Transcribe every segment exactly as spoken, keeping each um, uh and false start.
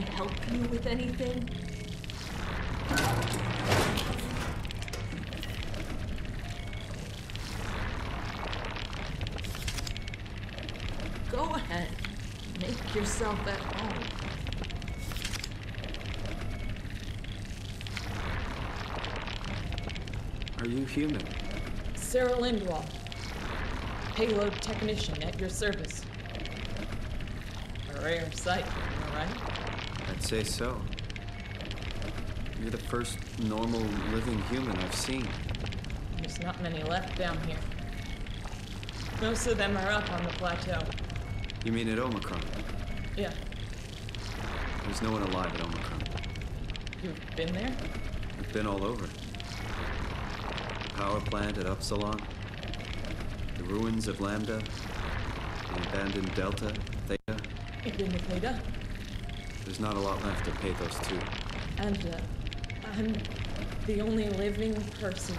help you with anything? Go ahead. Make yourself at home. Are you human? Sarah Lindwall, payload technician at your service. A rare sight, am I right? I'd say so. You're the first normal living human I've seen. There's not many left down here. Most of them are up on the plateau. You mean at Omicron? Yeah. There's no one alive at Omicron. You've been there? I've been all over. The power plant at Upsilon, the ruins of Lambda, the abandoned Delta, Theta. You've been to Theta? There's not a lot left of Pathos two. And uh, I'm the only living person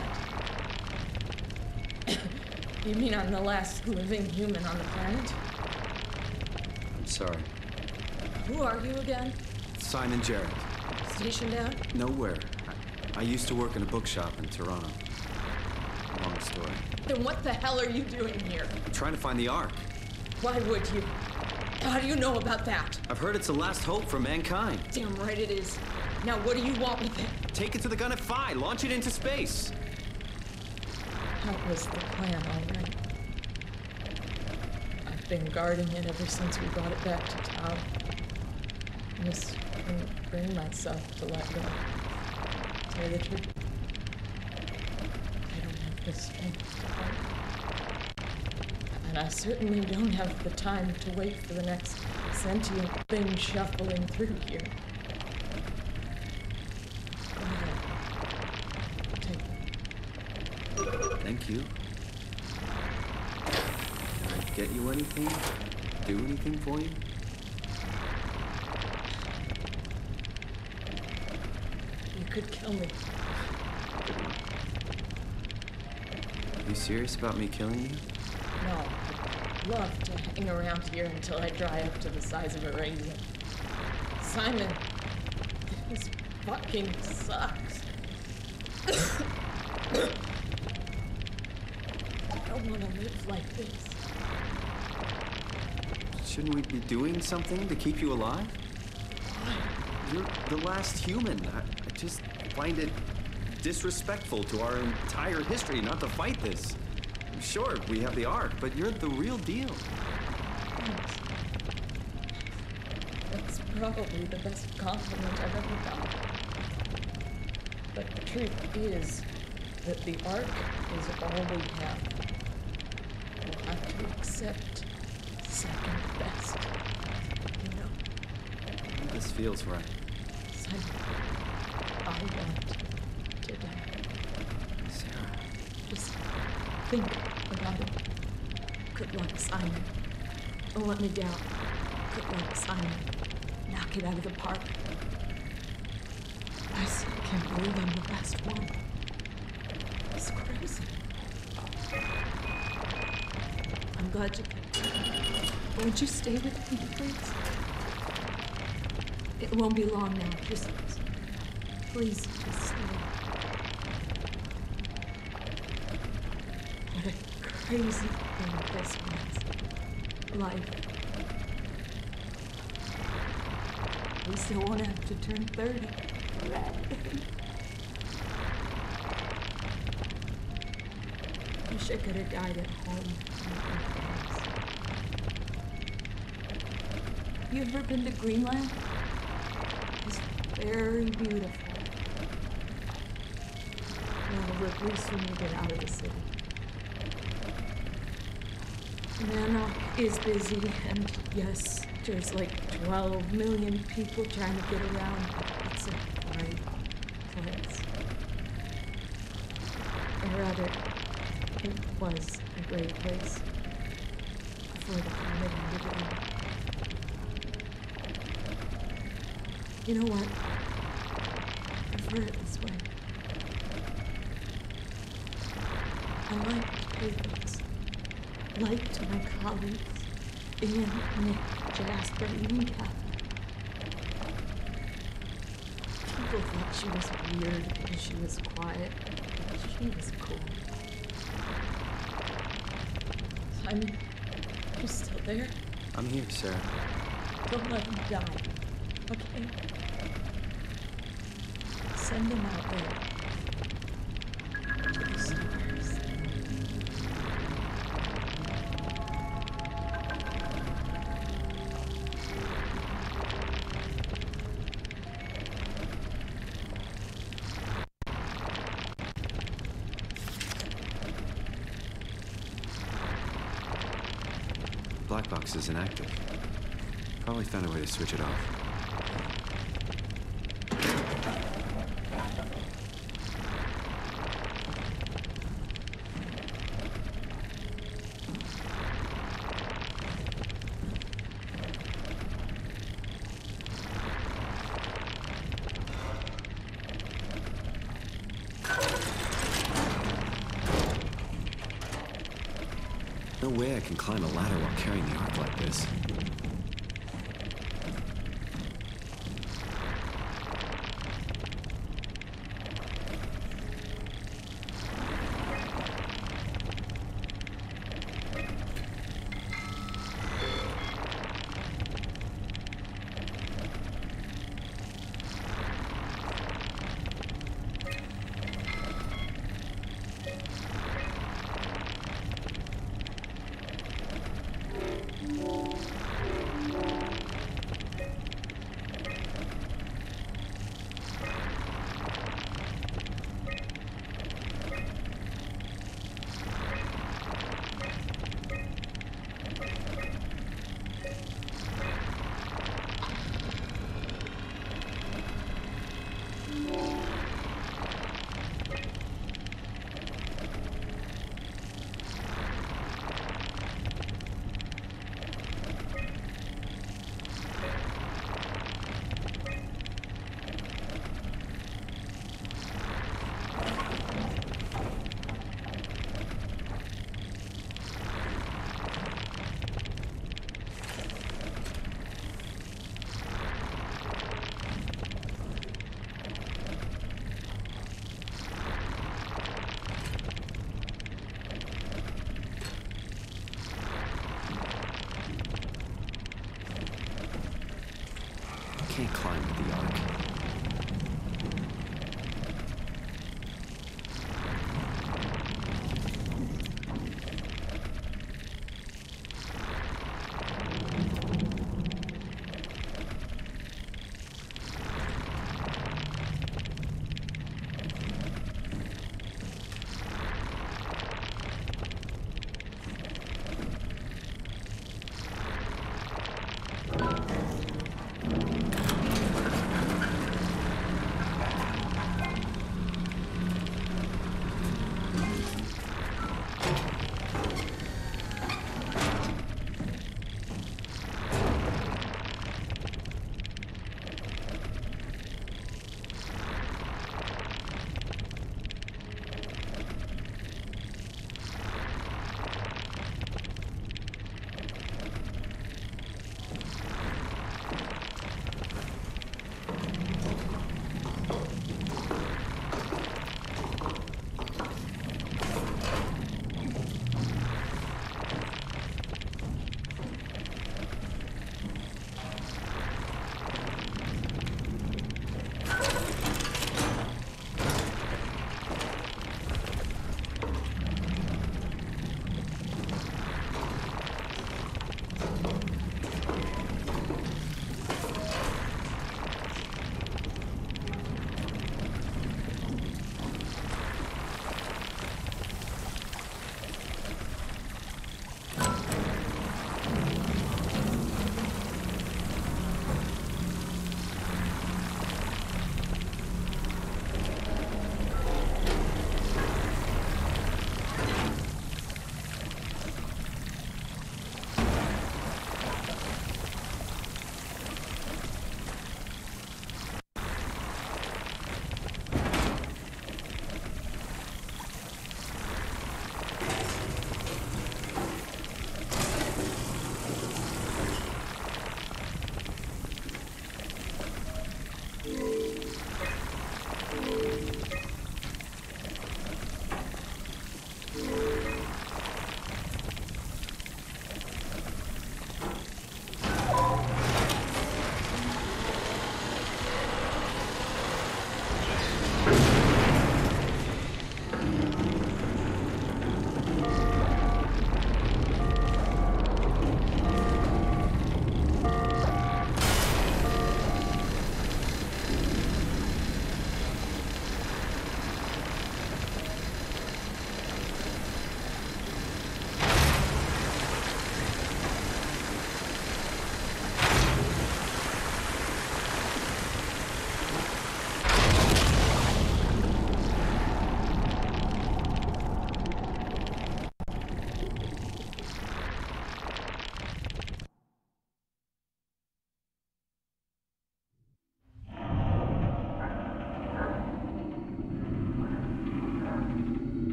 you've met? You mean I'm the last living human on the planet? I'm sorry. Who are you again? Simon Jarrett. Stationed out? Nowhere. I, I used to work in a bookshop in Toronto. Long story. Then what the hell are you doing here? I'm trying to find the Ark. Why would you? How do you know about that? I've heard it's the last hope for mankind. Damn right it is. Now what do you want with it? Take it to the gun at Phi. Launch it into space. That was the plan, all right. I've been guarding it ever since we brought it back to town. I just couldn't bring myself to let go. To tell you the truth, I don't have the strength to fight. And I certainly don't have the time to wait for the next sentient thing shuffling through here. Go ahead. Take it. Thank you. Can I get you anything? Do anything for you? You could kill me. Good one. You serious about me killing you? No, I'd love to hang around here until I dry up to the size of a raisin. Simon, this fucking sucks. I don't want to live like this. Shouldn't we be doing something to keep you alive? Why? You're the last human. I, I just find it disrespectful to our entire history not to fight this. Sure, we have the Ark, but you're the real deal. Thanks. That's probably the best compliment I've ever got. But the truth is that the Ark is all we have. We'll have to accept second best. You know? This feels right. Simon, I want to die. Sarah. Just think about it. Good luck, Simon. Don't let me down. Good luck, Simon. Knock it out of the park. I still can't believe I'm the best one. It's crazy. I'm glad you came. Won't you stay with me, please? It won't be long now. Just, please, just stay. What a crazy thing this was. Life. We still won't have to turn thirty. Wish I could have died at home. You ever been to Greenland? It's very beautiful. Well, at least when you get out of the city. Nano is busy, and yes, there's like twelve million people trying to get around. It's a great place. Or rather, it was a great place before the planet ended it all. You know what? I prefer it this way. I liked Pathos. Liked my colleagues. Ian, Nick, Jasper, even Catherine. People thought she was weird because she was quiet. She was cool. Simon, you still there? I'm here, Sarah. Don't let him die, okay? Send him out there to the stars. Black box is inactive. Probably found a way to switch it off. No way I can climb a ladder while carrying the ark like this.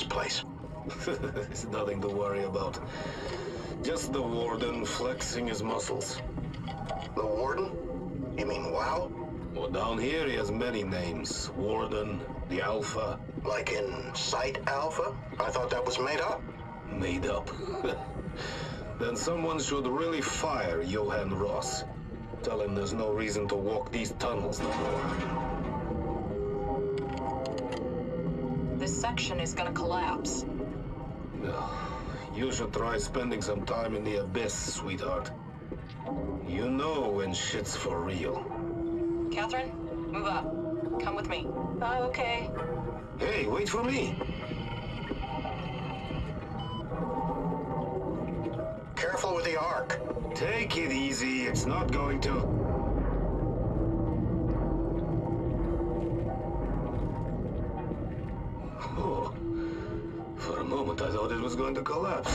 place? It's nothing to worry about. Just the warden flexing his muscles. The Warden? You mean WoW? Well, down here he has many names. Warden, the Alpha. Like in Site Alpha? I thought that was made up. Made up. Then someone should really fire Johan Ross. Tell him there's no reason to walk these tunnels no more. This section is gonna collapse. You should try spending some time in the abyss, sweetheart. You know when shit's for real. Catherine, move up. Come with me. Oh, okay. Hey, wait for me! Careful with the Ark. Take it easy, it's not going to... Oh. For a moment I thought it was going to collapse.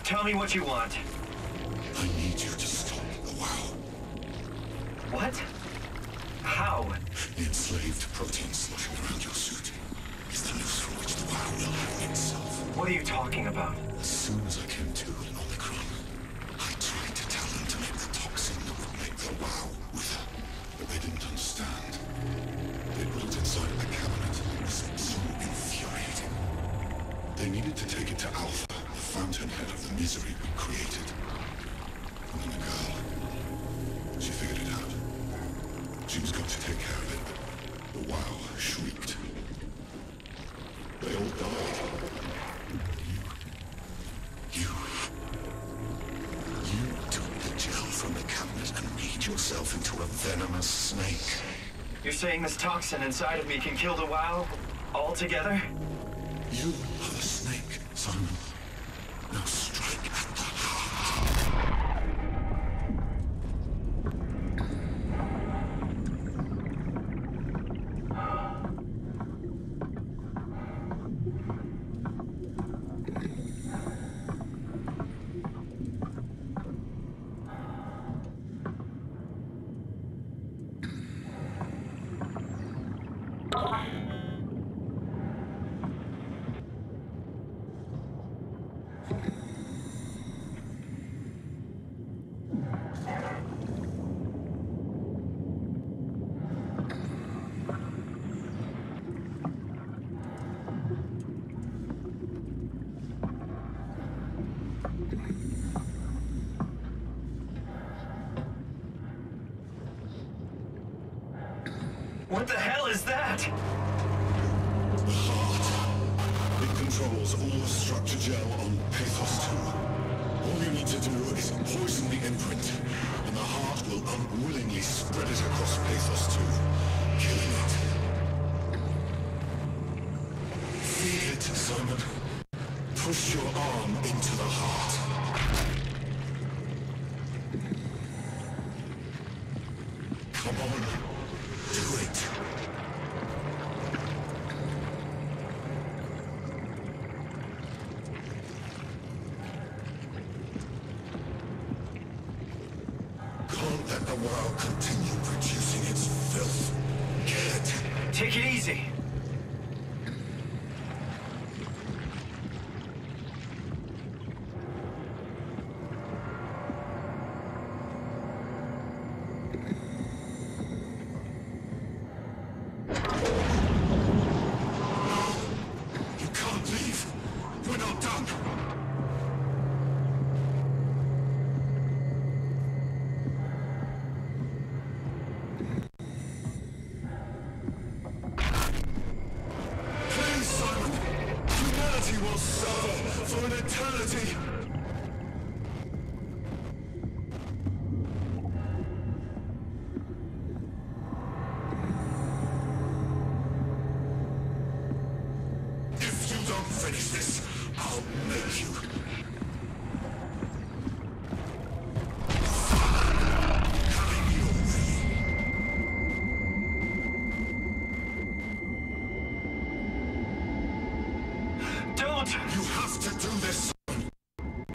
Tell me what you want. I need you to stop the WoW. What? How? The enslaved protein sloshing around your suit is the noose from which the WoW will hang itself. What are you talking about? As soon as I came to in Omicron, I tried to tell them to make the toxin that would make the WoW wither, but they didn't understand. They put it inside a cabinet. It was so infuriating. They needed to take it to Alpha, the fountainhead of the misery we created. And then the girl, she figured it out. She was going to take care of it, but the WoW shrieked. They all died. You... You... You took the gel from the cabinet and made yourself into a venomous snake. You're saying this toxin inside of me can kill the WoW altogether? You are the snake, Simon. Now strike at the heart. What the hell is that? The heart. It controls all the structure gel on Pathos two. All you need to do is poison the imprint, and the heart will unwillingly spread it across Pathos two, killing it. Feel it, Simon. Push your arm into the heart. Come on. Do it. Can't let the WoW continue producing its filth. Get it? Take it easy. You can't leave. We're not done. Please, Simon. Humanity will suffer for an eternity. If you don't finish this, I'll make you. Having your way. Don't! You have to do this.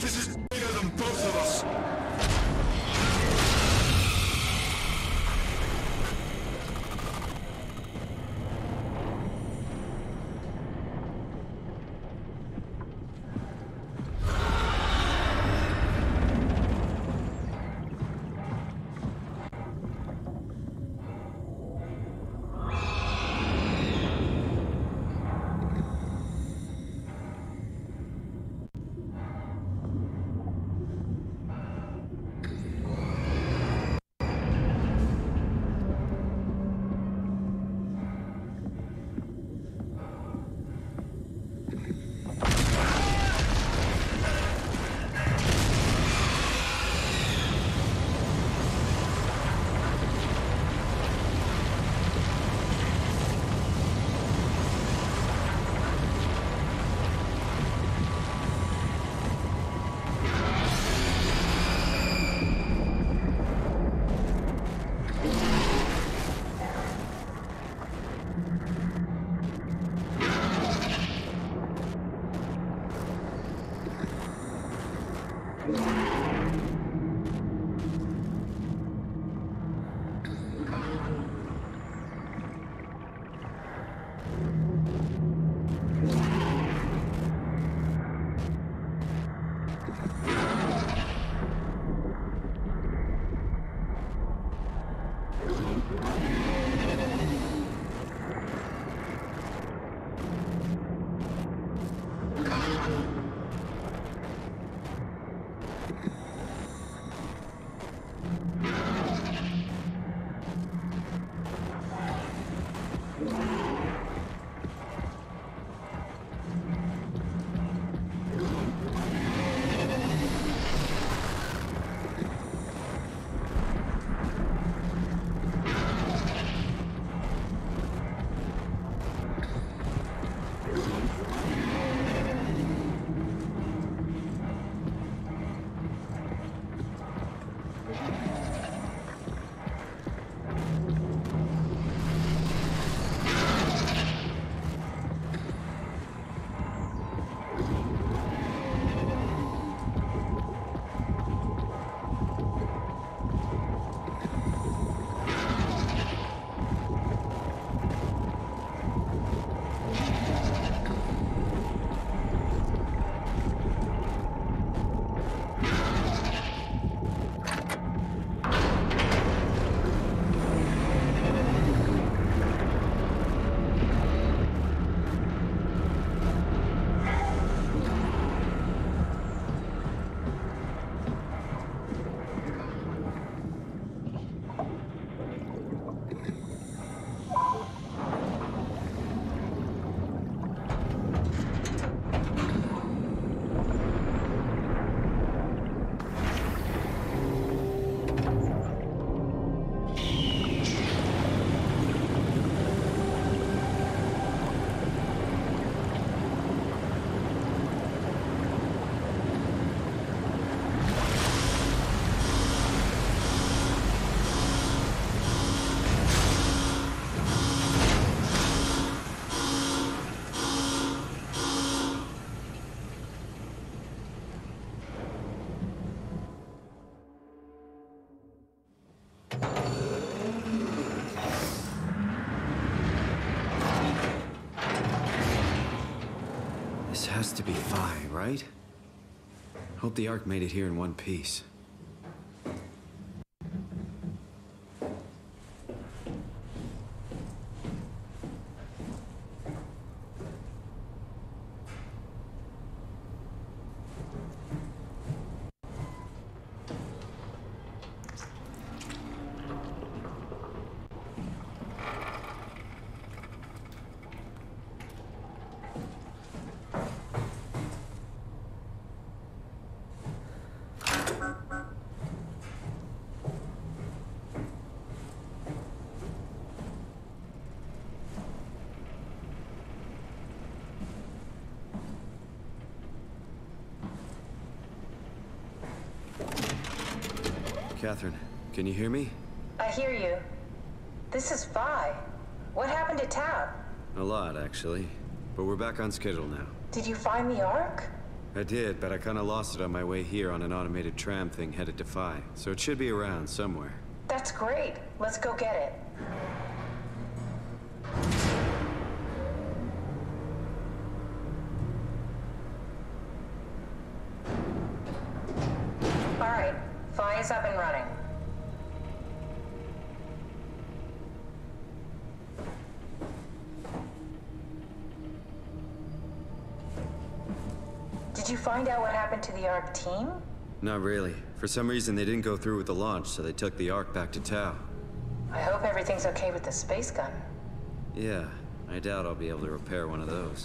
This has to be Phi, right? Hope the Ark made it here in one piece. Catherine, can you hear me? I hear you. This is Phi. What happened to Tab? A lot, actually. But we're back on schedule now. Did you find the Ark? I did, but I kinda lost it on my way here on an automated tram thing headed to Phi. So it should be around somewhere. That's great. Let's go get it. All right. Phi is up and running. Did you find out what happened to the Ark team? Not really. For some reason, they didn't go through with the launch, so they took the Ark back to Tau. I hope everything's okay with the space gun. Yeah, I doubt I'll be able to repair one of those.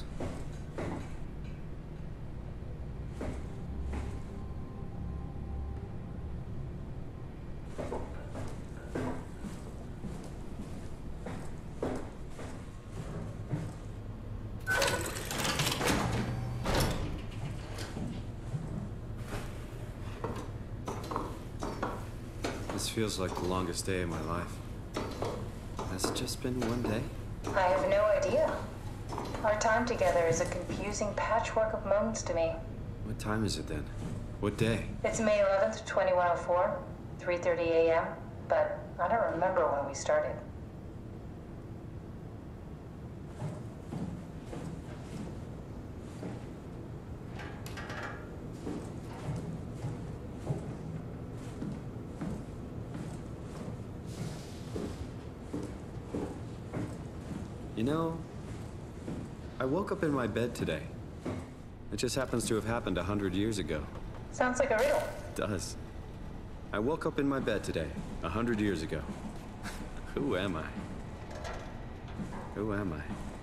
This feels like the longest day of my life. Has it just been one day? I have no idea. Our time together is a confusing patchwork of moments to me. What time is it then? What day? It's May eleventh, twenty-one oh four, three thirty a m, but I don't remember when we started. You know, I woke up in my bed today. It just happens to have happened a hundred years ago. Sounds like a riddle. It does. I woke up in my bed today, a hundred years ago. Who am I? Who am I?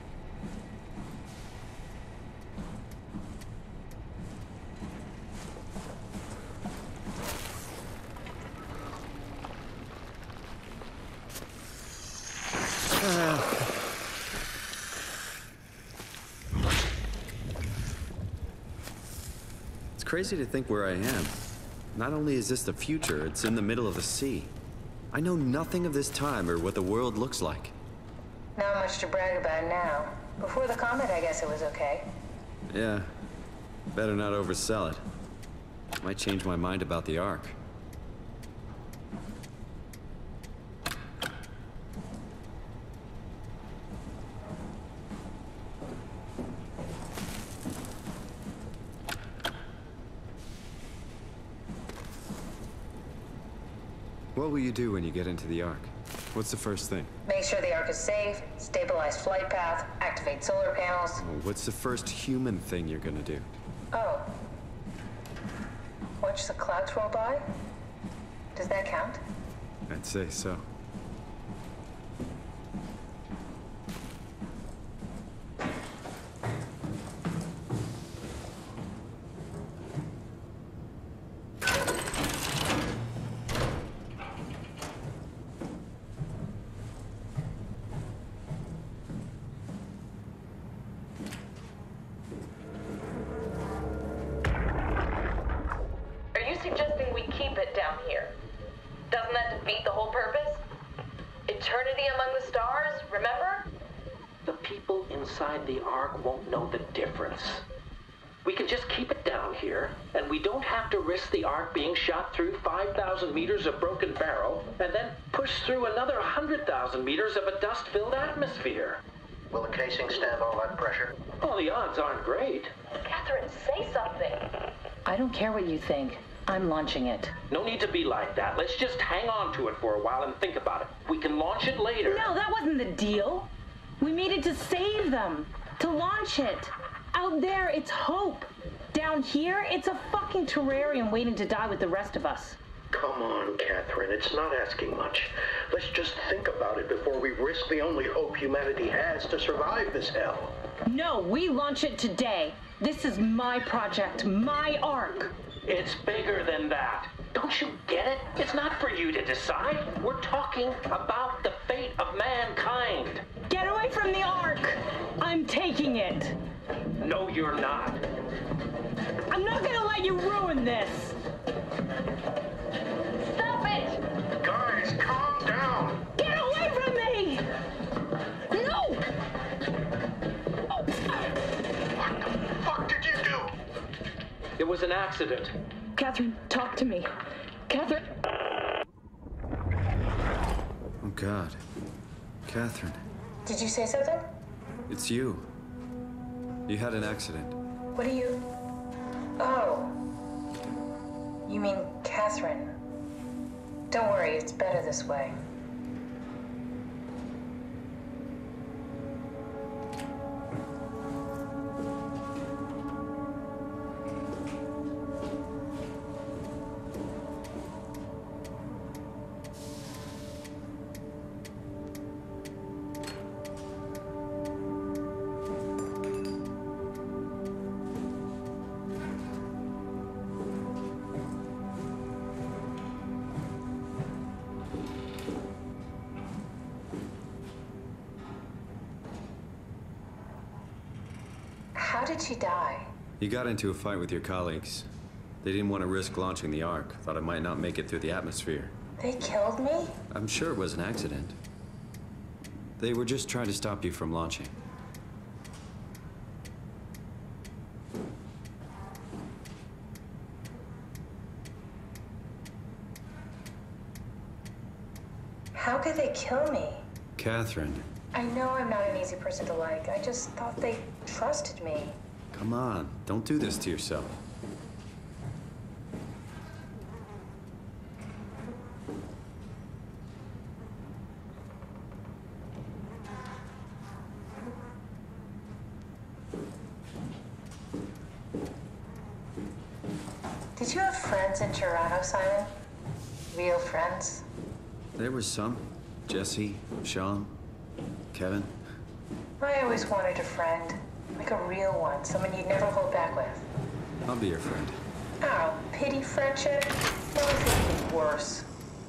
It's crazy to think where I am. Not only is this the future, it's in the middle of the sea. I know nothing of this time or what the world looks like. Not much to brag about now. Before the comet, I guess it was okay. Yeah. Better not oversell it. Might change my mind about the Ark. What will you do when you get into the Ark? What's the first thing? Make sure the Ark is safe, stabilize flight path, activate solar panels. Oh, what's the first human thing you're gonna do? Oh. Watch the clouds roll by? Does that count? I'd say so. The Ark won't know the difference. We can just keep it down here, and we don't have to risk the Ark being shot through five thousand meters of broken barrel, and then push through another one hundred thousand meters of a dust-filled atmosphere. Will the casing stand all that pressure? Well, the odds aren't great. Catherine, say something. I don't care what you think. I'm launching it. No need to be like that. Let's just hang on to it for a while and think about it. We can launch it later. No, that wasn't the deal. We made it to save them, to launch it. Out there, it's hope. Down here, it's a fucking terrarium waiting to die with the rest of us. Come on, Catherine, it's not asking much. Let's just think about it before we risk the only hope humanity has to survive this hell. No, we launch it today. This is my project, my Ark. It's bigger than that. Don't you get it? It's not for you to decide. We're talking about the fate of mankind. Get away from the Ark! I'm taking it. No, you're not. I'm not gonna let you ruin this. Stop it! Guys, calm down. Get away from me! No! What the fuck did you do? It was an accident. Catherine, talk to me. Catherine. Oh, God. Catherine. Did you say something? It's you. You had an accident. What are you... Oh. You mean Catherine. Don't worry, it's better this way. How did she die? You got into a fight with your colleagues. They didn't want to risk launching the Ark. Thought it might not make it through the atmosphere. They killed me? I'm sure it was an accident. They were just trying to stop you from launching. How could they kill me? Catherine. I know I'm not an easy person to like. I just thought they trusted me. Come on, don't do this to yourself. Did you have friends in Toronto, Simon? Real friends? There was some. Jesse, Sean, Kevin. I always wanted a friend. Like a real one. Someone you'd never hold back with. I'll be your friend. Oh, pity friendship? No, I think it's worse.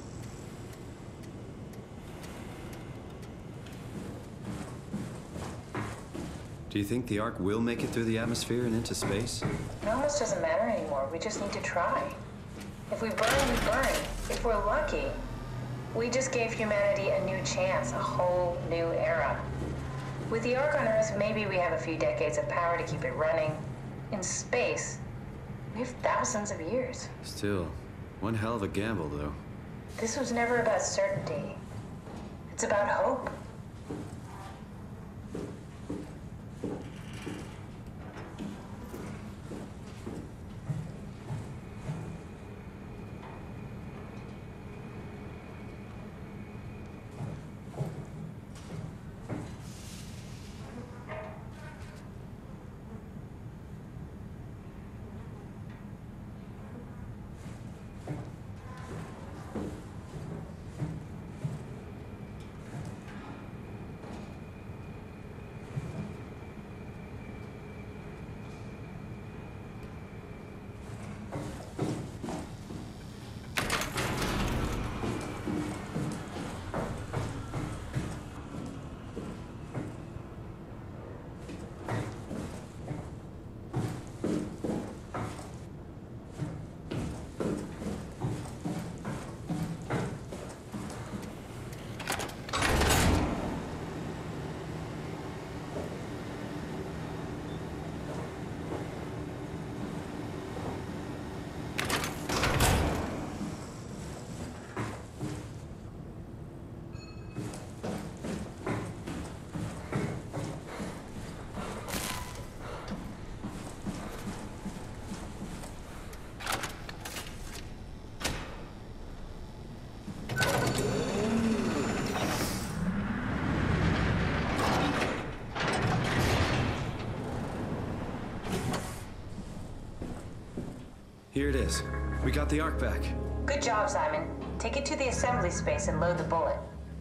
Do you think the Ark will make it through the atmosphere and into space? It almost doesn't matter anymore. We just need to try. If we burn, we burn. If we're lucky, we just gave humanity a new chance, a whole new era. With the Ark on Earth, maybe we have a few decades of power to keep it running. In space, we have thousands of years. Still, one hell of a gamble, though. This was never about certainty. It's about hope. Here it is. We got the Ark back. Good job, Simon. Take it to the assembly space and load the bullet.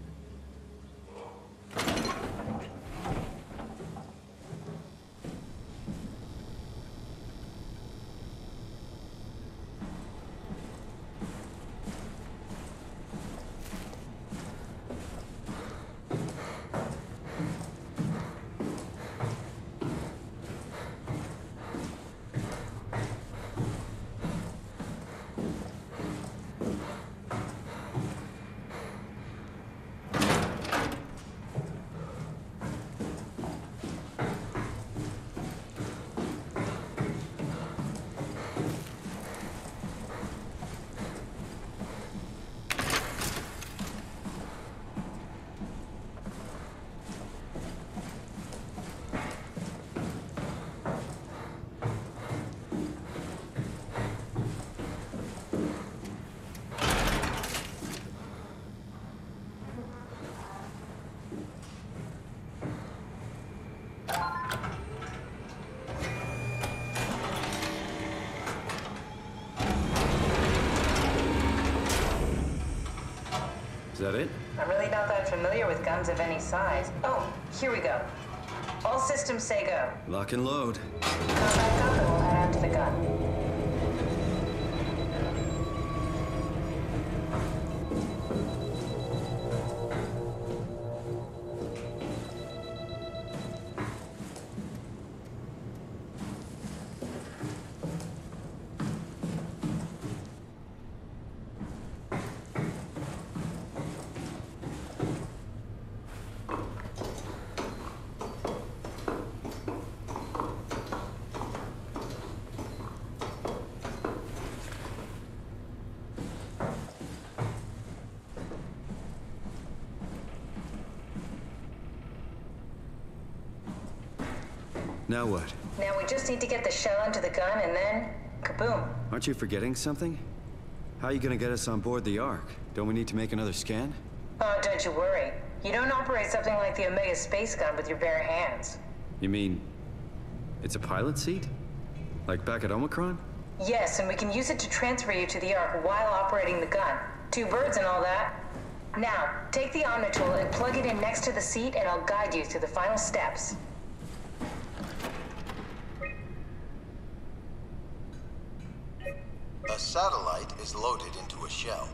Is that it? I'm really not that familiar with guns of any size. Oh, here we go. All systems say go. Lock and load. Combat up and we'll head out to the gun. Now what? Now we just need to get the shell into the gun and then, kaboom. Aren't you forgetting something? How are you gonna get us on board the Ark? Don't we need to make another scan? Oh, don't you worry. You don't operate something like the Omega space gun with your bare hands. You mean, it's a pilot seat? Like back at Omicron? Yes, and we can use it to transfer you to the Ark while operating the gun. Two birds and all that. Now, take the Omnitool and plug it in next to the seat and I'll guide you through the final steps. A satellite is loaded into a shell.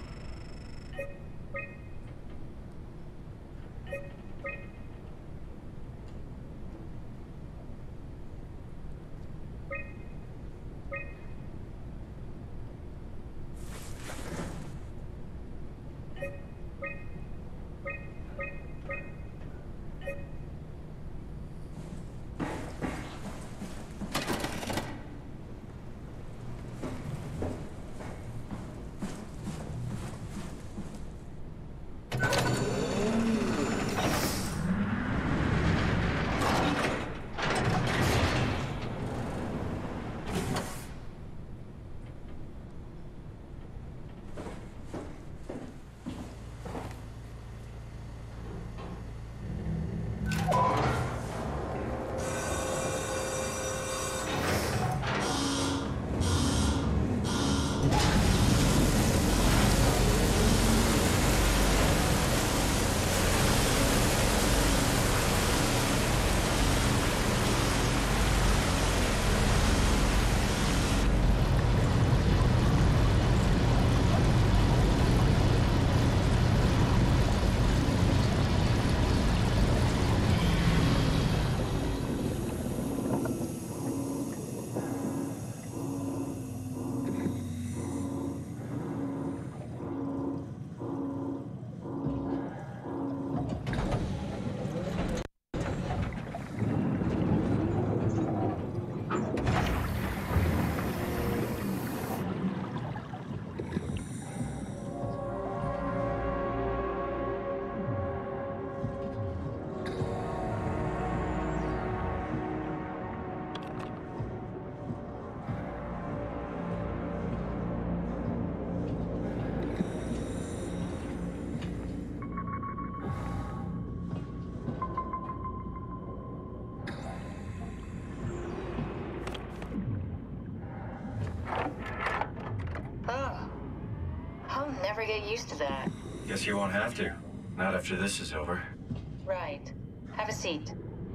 Never get used to that. Guess you won't have to. Not after this is over. Right. Have a seat.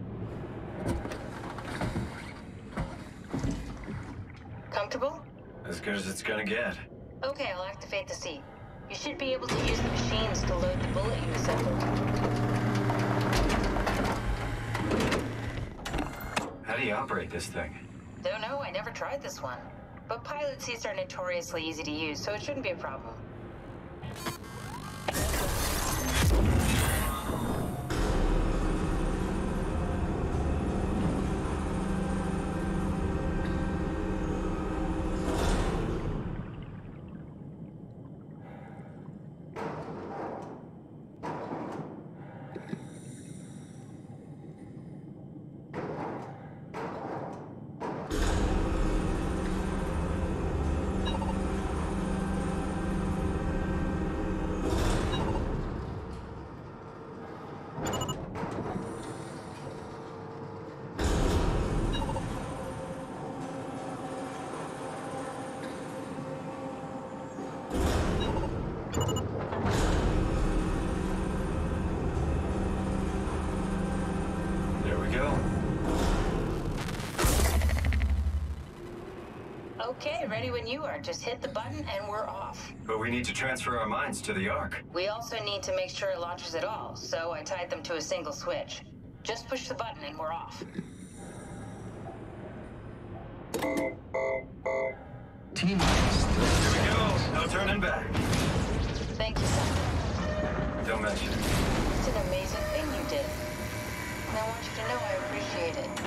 Comfortable? As good as it's gonna get. Okay, I'll activate the seat. You should be able to use the machines to load the bullet you assembled. How do you operate this thing? Don't know, I never tried this one. But pilot seats are notoriously easy to use, so it shouldn't be a problem. Okay, ready when you are. Just hit the button and we're off. But we need to transfer our minds to the Ark. We also need to make sure it launches at all, so I tied them to a single switch. Just push the button and we're off. Team Here we go. No turning back. Thank you, son. Don't mention it. It's an amazing thing you did. And I want you to know I appreciate it.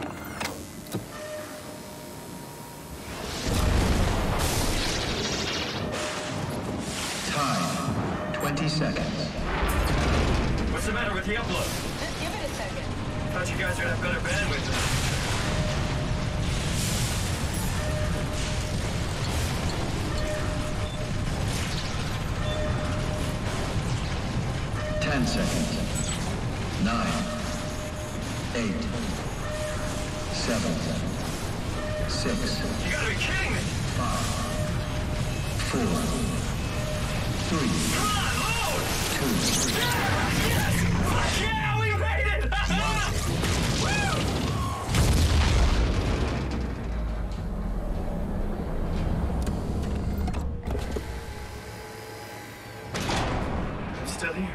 Time, twenty seconds. What's the matter with the upload? Just give it a second. Thought you guys would have better bandwidth. Ten seconds. Nine. Eight. Seven. Six. You gotta be kidding me! Five. Four. Three. Come on, load! Two. Yeah! Yes! Fuck yeah, we made it! Woo! I'm still here.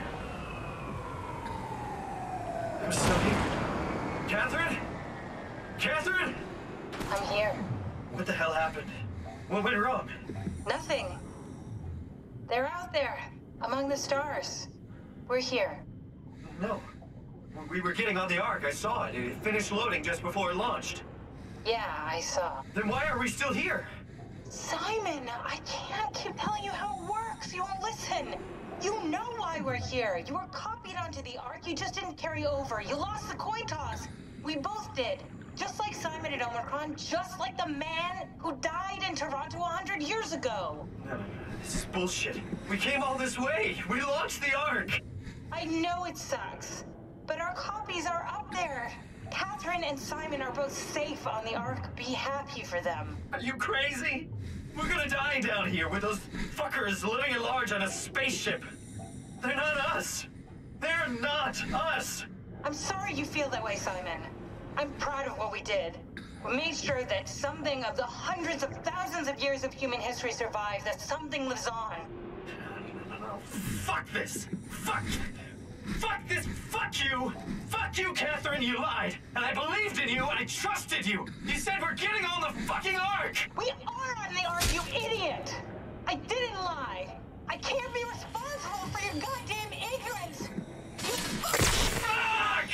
I'm still here. Catherine? Catherine? I'm here. What the hell happened? What went wrong? Nothing. They're out there, among the stars. We're here. No. We were getting on the Ark. I saw it. It finished loading just before it launched. Yeah, I saw. Then why are we still here? Simon, I can't keep telling you how it works. You won't listen. You know why we're here. You were copied onto the Ark. You just didn't carry over. You lost the coin toss. We both did. Just like Simon at Omicron, just like the man who died in Toronto a hundred years ago. No, no, no. This is bullshit. We came all this way. We launched the Ark. I know it sucks, but our copies are up there. Catherine and Simon are both safe on the Ark. Be happy for them. Are you crazy? We're gonna die down here with those fuckers living at large on a spaceship. They're not us. They're not us. I'm sorry you feel that way, Simon. I'm proud of what we did. We made sure that something of the hundreds of thousands of years of human history survives, that something lives on. No, no, no. Fuck this. Fuck. Fuck this. Fuck you. Fuck you, Catherine. You lied. And I believed in you. I trusted you. You said we're getting on the fucking Ark. We are on the Ark, you idiot. I didn't lie. I can't be responsible for your goddamn ignorance. You fuck.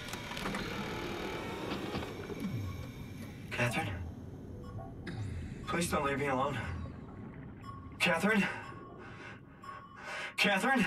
Catherine? Please don't leave me alone. Catherine? Catherine?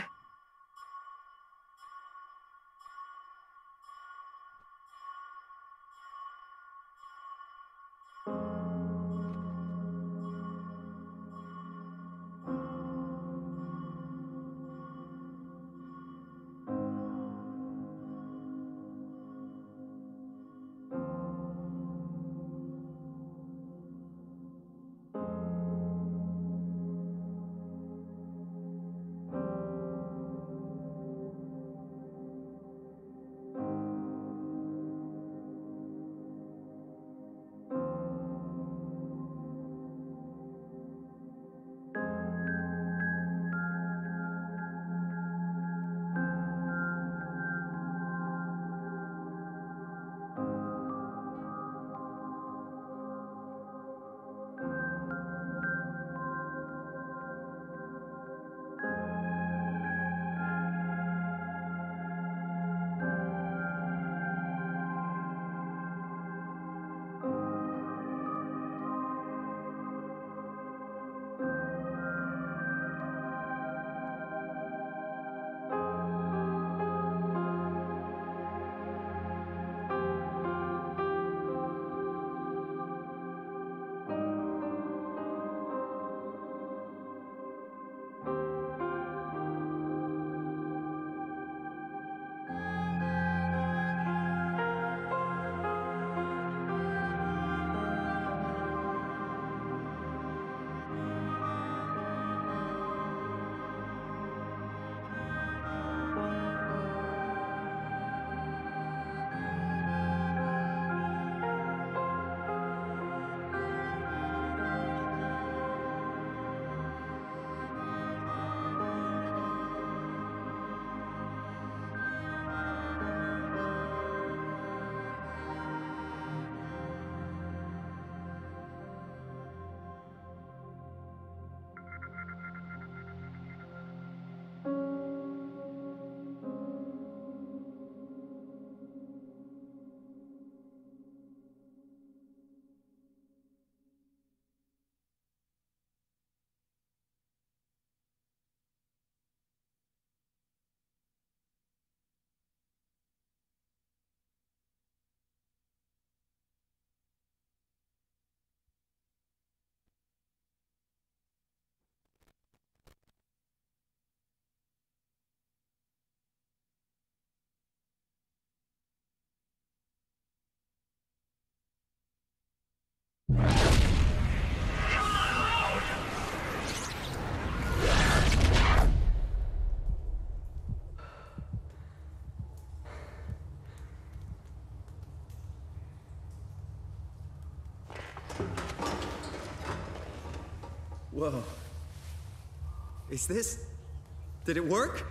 Whoa. Is this... Did it work?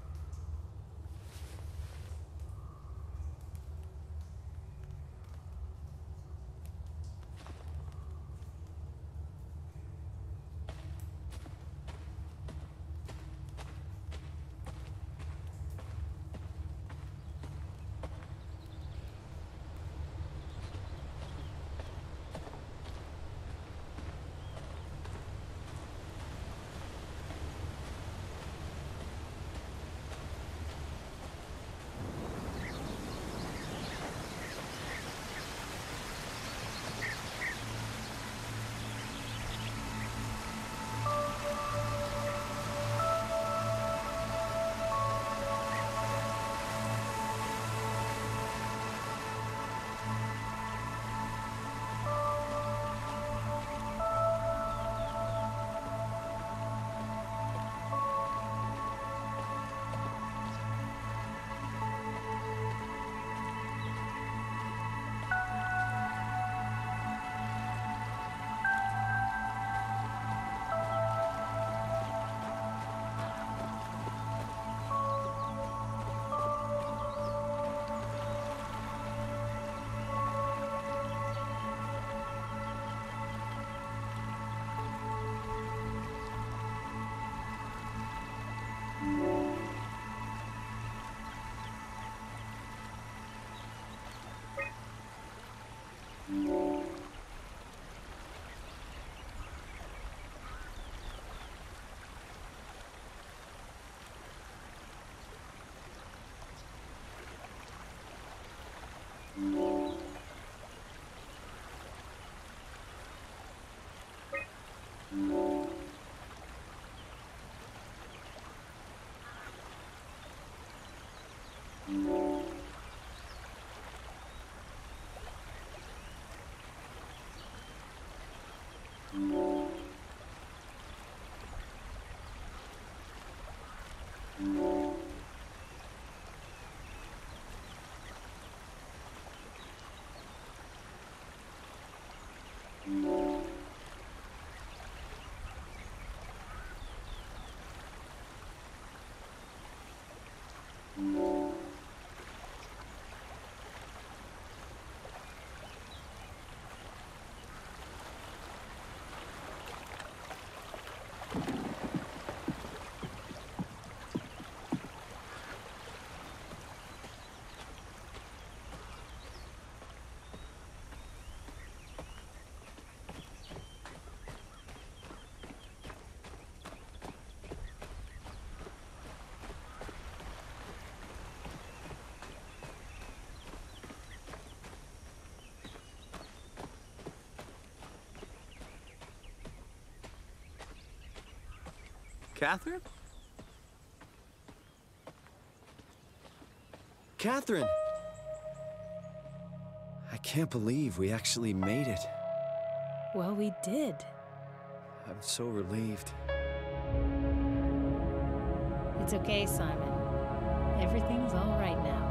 Catherine? Catherine! I can't believe we actually made it. Well, we did. I'm so relieved. It's okay, Simon. Everything's all right now.